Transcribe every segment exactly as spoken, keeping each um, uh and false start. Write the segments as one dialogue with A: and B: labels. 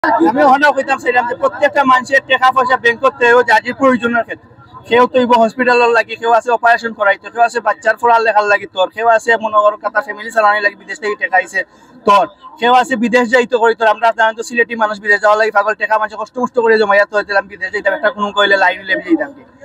A: আমি ওখানে কইতাম চাইলাম যে প্রত্যেকটা মানুষের টাকা পয়সা ব্যাংক করতে হবে যার প্রয়োজনের ক্ষেত্রে। কেউ তো হসপিটালের লাগি, কেউ আছে অপারেশন করাইতো, কেউ আছে বাচ্চার পড়ার লেখার লাগি তোর, কেউ আছে মনে করো কথা ফ্যামিলি চালানি লাগি বিদেশ থেকে টাকা আইছে তোর, কেউ আছে বিদেশ যাইতো করি তোর। আমরা জানেন তো সিলেটি মানুষ বিদেশ যাওয়ার লাগি পাগল, টাকা মানুষ কষ্ট মষ্ট করে জমাইয়া তো হইতাম বিদেশ যাইতাম, একটা কোনো কইলে লাইন লেবে যাইতাম।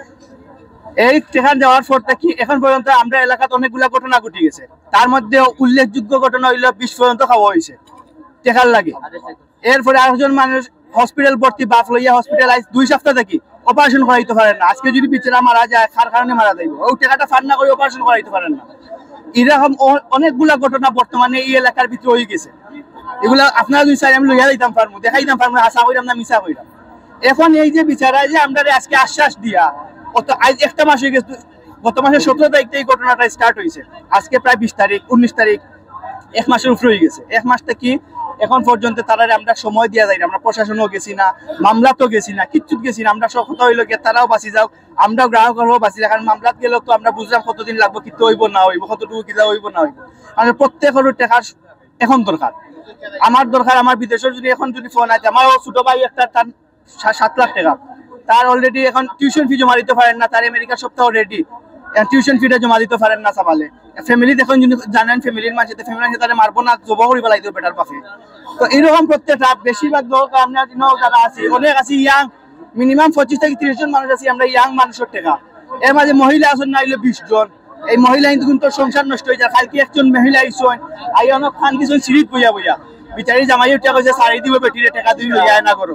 A: এই টাকা দেওয়ার পর থেকে এখন পর্যন্ত আমরা এলাকাতে অনেকগুলা ঘটনা ঘটে গেছে। তার মধ্যে উল্লেখযোগ্য ঘটনা হইল বিশ পর্যন্ত খাওয়া হয়েছে টেকার লাগে। এরপরে আরেকজন মানুষ হসপিটাল ভর্তি, বাপ লইয়া হসপিটাল আইস দুই সপ্তাহ থাকি অপারেশন করাইতে পারেন না। আজকে যদি বিচেরা মারা যায় কার কারণে মারা যাইব, ওই টাকাটা ফান্ড না করে অপারেশন করাইতে পারেন না। এরকম অনেকগুলা ঘটনা বর্তমানে এই এলাকার ভিতরে হয়ে গেছে। এগুলা আপনারা দুই চাই আমি লইয়া দিতাম পারবো, দেখাই দিতাম পারবো, আশা করিলাম না মিশা করিলাম। এখন এই যে বিচারা যে আমরা আজকে আশ্বাস দিয়া অত আজ একটা মাস হয়ে গেছে, গত মাসের সতেরো তারিখ থেকে এই ঘটনাটা স্টার্ট হয়েছে, আজকে প্রায় বিশ তারিখ উনিশ তারিখ, এক মাসের উপরে হয়ে গেছে। এক মাস থেকে এখন পর্যন্ত তারা আমরা সময় দিয়া যাই না। আমরা প্রশাসনও গেছি না, মামলাতেও গেছি না, কিচ্ছু গেছি না। আমরা সব কথা হইলো গিয়ে তারাও বাঁচি যাও, আমরাও গ্রাহক হলেও বাঁচি যাও। কারণ মামলাত গেলেও তো আমরা বুঝলাম কতদিন লাগবো, কিন্তু হইব না হইব, কতটুকু কিলা হইব না হইব। মানে প্রত্যেকের টাকার এখন দরকার, আমার দরকার। আমার বিদেশের যদি এখন যদি ফোন আছে, আমার ছোট ভাই একটা তার সাত লাখ টাকা, তার অলরেডি এখন টিউশন ফি জমা দিতে পারেন না, তার আমেরিকার সপ্তাহ রেডি টিউশন ফিটা জমা দিতে পারেন না চাবালে। ফ্যামিলি দেখুন যদি জানেন ফ্যামিলির মাঝে ফ্যামিলি তারা মারবো না, জব করি পেলাই দেবো বেটার পাশে। তো এরকম প্রত্যেকটা বেশিরভাগ দরকার আমরা যারা আছি অনেক আছি ইয়াং, মিনিমাম পঁচিশ থেকে তিরিশ জন মানুষ আছি আমরা ইয়াং মানুষের টাকা। এর মাঝে মহিলা আসন না হইলে বিশ জন। এই মহিলা কিন্তু সংসার নষ্ট হয়ে যায়। কালকে একজন মহিলা আইসন আই অনেক খান দিয়েছেন সিঁড়িত বইয়া বইয়া, বিচারি জামাইয়ের টাকা হয়েছে সারি দিব বেটিরে টাকা দুই লইয়া না করো,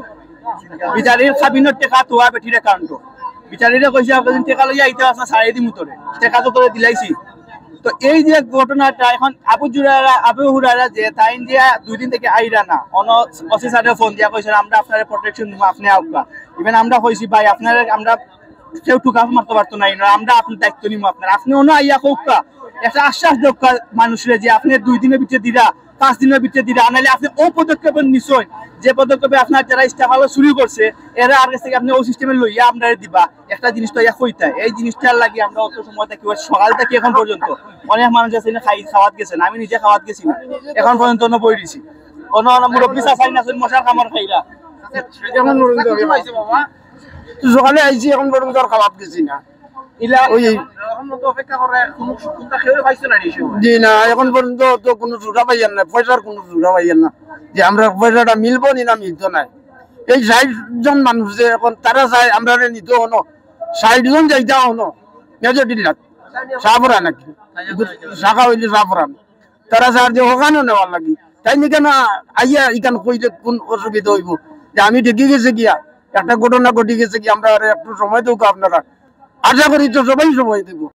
A: বিচারির খাবিনের টাকা তোয়া বেটিরে কাণ্ড, বিচারিরে কইছে আপনাদের টাকা লইয়া আইতে আসা সারি দিম তোরে, টাকা তো তোরে দিলাইছি। তো এই যে ঘটনাটা এখন আবু জুরারা আবু হুরারা যে তাইন দিয়া দুই দিন থেকে আইরা না, অন অফিসারে ফোন দিয়া কইছেন আমরা আপনার প্রোটেকশন দিব, আপনি আউকা। ইভেন আমরা কইছি ভাই আপনার আমরা কেউ টুকা মারতে পারতো না, আমরা আপনার দায়িত্ব নিব আপনার, আপনি অন্য আইয়া কৌকা একটা আশ্বাস দোকা মানুষের যে আপনি দুই দিনের ভিতরে দিরা, পাঁচ দিনের ভিতরে দিরা, আনাইলে আপনি ও পদক্ষেপ নিশ্চয় যে পদক্ষেপে আপনার যারা স্টাফ শুরু করছে এরা আর কাছ থেকে আপনি ও সিস্টেমে লইয়া আমরা দিবা। একটা জিনিস তো ইয়া কইতাই, এই জিনিসটার লাগে আমরা অত সময় থাকি সকাল থেকে এখন পর্যন্ত অনেক মানুষ আছে খাই খাওয়াত গেছেন, আমি নিজে খাওয়াত গেছি না, এখন পর্যন্ত অন্য বই দিছি অন্য মুরব্বী চাই না মশার কামড় খাইরা
B: সকালে আইছি এখন পর্যন্ত আর খাওয়াত গেছি না। জি না, এখন পর্যন্ত তো কোনো সুরা পাইয়ান না, পয়সার কোনো সুরা পাইয়ান না যে আমরা পয়সাটা মিলবো নি না মিলতো নাই। এই ষাট জন মানুষ যে এখন তারা চাই আমরা নিত হনো, ষাট জন যাইতা হনো মেজর ডিল্লাত সাফরা নাকি শাখা হইলে সাফরান, তারা চার যে ওখানেও নেওয়ার লাগি। তাই নাকি না আইয়া ইখান কইলে কোন অসুবিধা হইব যে আমি ঢেকে গেছে গিয়া একটা ঘটনা ঘটে গেছে কি আমরা একটু সময় দেবো আপনারা, আশা করি তো সবাই সময় দেবো।